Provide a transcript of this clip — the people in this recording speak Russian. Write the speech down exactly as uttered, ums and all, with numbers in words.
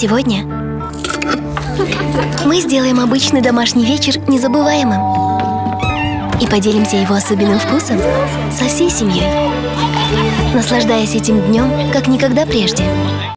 Сегодня мы сделаем обычный домашний вечер незабываемым и поделимся его особенным вкусом со всей семьей, наслаждаясь этим днем, как никогда прежде.